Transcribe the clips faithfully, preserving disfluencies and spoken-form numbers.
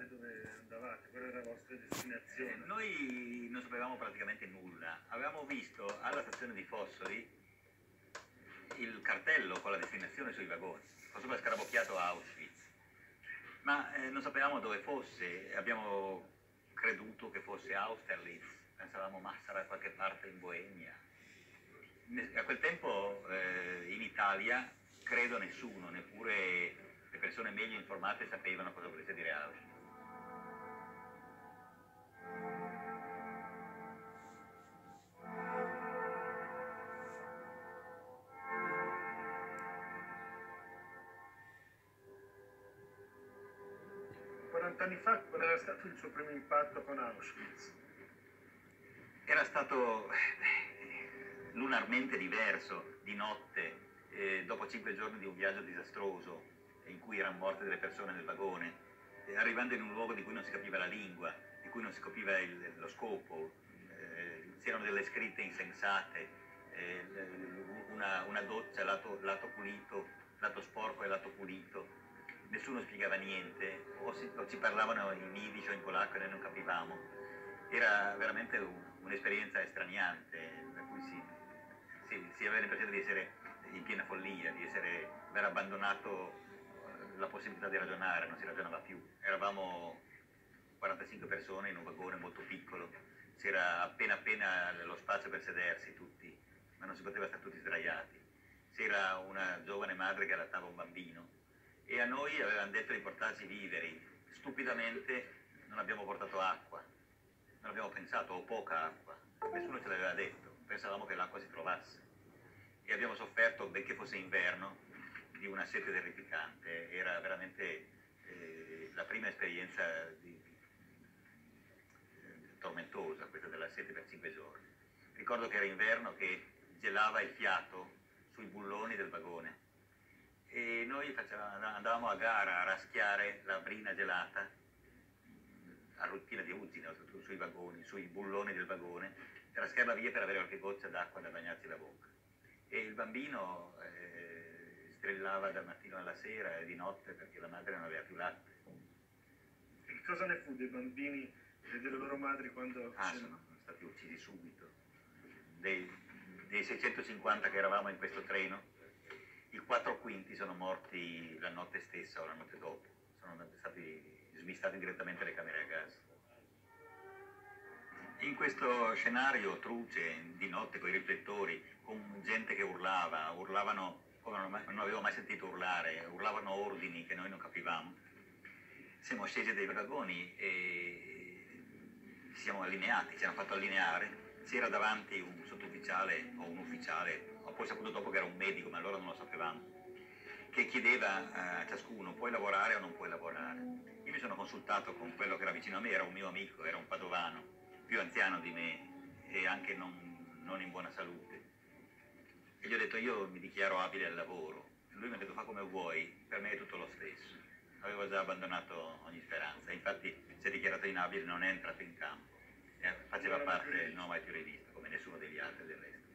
sapevate dove andavate? Qual era la vostra destinazione? Eh, noi non sapevamo praticamente nulla. Avevamo visto alla stazione di Fossoli il cartello con la destinazione sui vagoni. Così scarabocchiato a Auschwitz. Ma eh, non sapevamo dove fosse, abbiamo creduto che fosse Austerlitz, pensavamo ma sarà da qualche parte in Boemia. A quel tempo eh, in Italia credo nessuno, neppure le persone meglio informate sapevano cosa volesse dire Auschwitz. quaranta anni fa, qual era stato il suo primo impatto con Auschwitz? Era stato lunarmente diverso, di notte, eh, dopo cinque giorni di un viaggio disastroso, in cui erano morte delle persone nel vagone, eh, arrivando in un luogo di cui non si capiva la lingua, di cui non si capiva il, lo scopo, eh, c'erano delle scritte insensate, eh, una, una doccia, lato, lato pulito, lato sporco e lato pulito. Nessuno spiegava niente, o, si, o ci parlavano in yiddish o in polacco e noi non capivamo. Era veramente un'esperienza estraniante, per cui si, si, si aveva l'impressione di essere in piena follia, di essere, aver abbandonato la possibilità di ragionare, non si ragionava più. Eravamo quarantacinque persone in un vagone molto piccolo, c'era appena appena lo spazio per sedersi tutti, ma non si poteva stare tutti sdraiati. C'era una giovane madre che allattava un bambino e a noi avevano detto di portarci viveri. Stupidamente non abbiamo portato acqua, non abbiamo pensato, o poca acqua, nessuno ce l'aveva detto, pensavamo che l'acqua si trovasse e abbiamo sofferto, benché fosse inverno, di una sete terrificante. Era veramente eh, la prima esperienza di, eh, tormentosa, questa della sete per cinque giorni. Ricordo che era inverno, che gelava il fiato sui bulloni del vagone e noi facevamo, andavamo a gara a raschiare la brina gelata a rottina di ruggine sui vagoni, sui bulloni del vagone, e raschiarla via per avere qualche goccia d'acqua da bagnarsi la bocca. E il bambino eh, strillava dal mattino alla sera e di notte perché la madre non aveva più latte. E cosa ne fu dei bambini e delle loro madri quando... Ah, sono stati uccisi subito. Dei, dei seicentocinquanta che eravamo in questo treno, i quattro quinti sono morti la notte stessa o la notte dopo, sono stati smistati direttamente alle camere a gas. In questo scenario truce, di notte, con i riflettori, con gente che urlava, urlavano come non, non avevo mai sentito urlare, urlavano ordini che noi non capivamo. Siamo scesi dai vagoni e ci siamo allineati, ci hanno fatto allineare. C'era davanti un sottufficiale o un ufficiale, ho poi saputo dopo che era un medico, ma allora non lo sapevamo, che chiedeva a ciascuno: puoi lavorare o non puoi lavorare? Io mi sono consultato con quello che era vicino a me, era un mio amico, era un padovano, più anziano di me e anche non, non in buona salute. E gli ho detto: io mi dichiaro abile al lavoro. E lui mi ha detto: fa come vuoi, per me è tutto lo stesso. Avevo già abbandonato ogni speranza, infatti si è dichiarato inabile, non è entrato in campo. E faceva parte, non ho mai più rivisto, come nessuno degli altri del resto.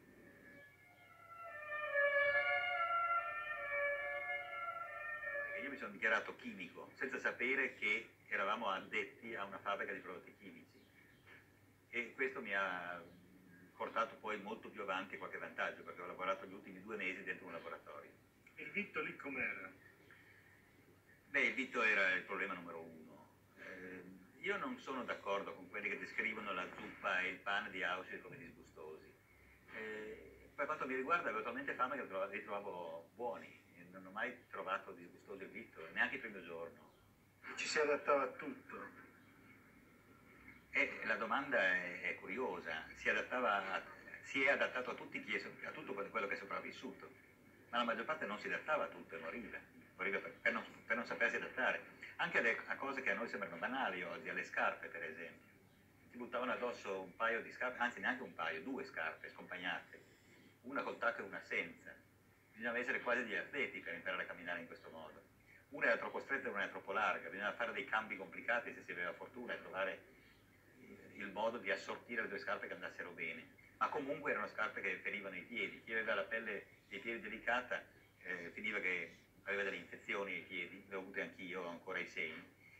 Io mi sono dichiarato chimico, senza sapere che eravamo addetti a una fabbrica di prodotti chimici. E questo mi ha portato poi molto più avanti qualche vantaggio, perché ho lavorato gli ultimi due mesi dentro un laboratorio. Il vitto lì com'era? Beh, il vitto era il problema numero uno. Eh, io non sono d'accordo con quelli che descrivono la zuppa e il pane di Auschwitz come disgustosi. Eh, per quanto mi riguarda, avevo talmente fame che li trovavo buoni. Non ho mai trovato disgustoso il vitto, neanche il primo giorno. Ci si adattava a tutto? E la domanda è, è curiosa, si, adattava a, si è adattato a, tutti chi è, a tutto quello che è sopravvissuto, ma la maggior parte non si adattava a tutto e moriva, moriva per, per, non, per non sapersi adattare, anche a, le, a cose che a noi sembrano banali oggi, alle scarpe per esempio. Si buttavano addosso un paio di scarpe, anzi neanche un paio, due scarpe scompagnate, una col tacco e una senza. Bisognava essere quasi degli atleti per imparare a camminare in questo modo. Una era troppo stretta e una era troppo larga, bisognava fare dei cambi complicati se si aveva fortuna e trovare il modo di assortire le due scarpe che andassero bene. Ma comunque erano scarpe che ferivano i piedi. Chi aveva la pelle dei piedi delicata eh, finiva che aveva delle infezioni ai piedi, le ho avute anch'io, ho ancora i segni,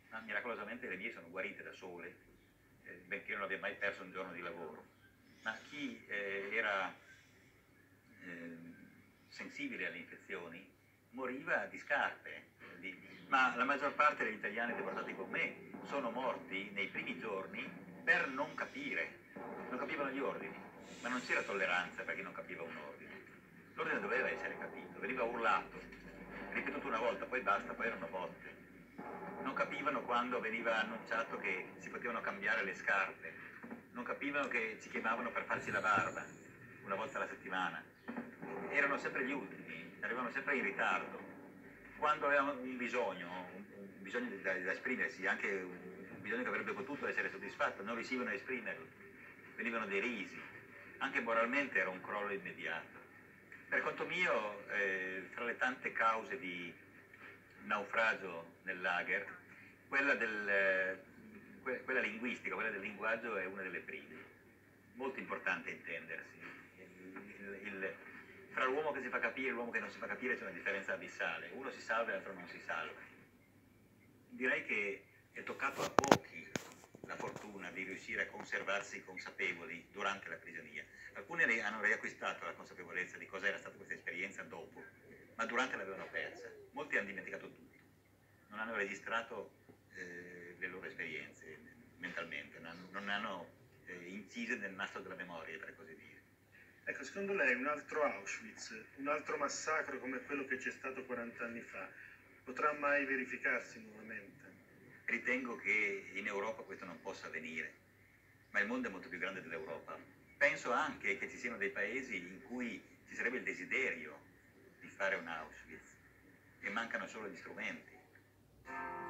ma miracolosamente le mie sono guarite da sole, eh, benché non abbia mai perso un giorno di lavoro. Ma chi eh, era eh, sensibile alle infezioni moriva di scarpe, di- ma la maggior parte degli italiani deportati con me sono morti nei primi giorni per non capire, non capivano gli ordini, ma non c'era tolleranza per chi non capiva un ordine. L'ordine doveva essere capito, veniva urlato, ripetuto una volta, poi basta, poi erano botte. Non capivano quando veniva annunciato che si potevano cambiare le scarpe, non capivano che ci chiamavano per farci la barba una volta alla settimana. Erano sempre gli ultimi, arrivavano sempre in ritardo. Quando avevano un bisogno, un, un bisogno da, da esprimersi, anche un bisogno che avrebbe potuto essere soddisfatto, non riuscivano a esprimerlo, venivano derisi. Anche moralmente era un crollo immediato. Per conto mio, eh, fra le tante cause di naufragio nel lager, quella, del, eh, que- quella linguistica, quella del linguaggio è una delle prime. Molto importante intendersi. Il- il- fra l'uomo che si fa capire e l'uomo che non si fa capire c'è una differenza abissale. Uno si salva e l'altro non si salva. Direi che è toccato a pochi la fortuna di riuscire a conservarsi consapevoli durante la prigionia. Alcuni re- hanno riacquistato la consapevolezza di cosa era stata questa esperienza dopo, ma durante l'avevano persa. Molti hanno dimenticato tutto, non hanno registrato eh, le loro esperienze mentalmente, non, non hanno eh, incise nel nastro della memoria, per così dire. Ecco, secondo lei un altro Auschwitz, un altro massacro come quello che c'è stato quaranta anni fa, potrà mai verificarsi nuovamente? Ritengo che in Europa questo non possa avvenire, ma il mondo è molto più grande dell'Europa. Penso anche che ci siano dei paesi in cui ci sarebbe il desiderio di fare un Auschwitz e mancano solo gli strumenti.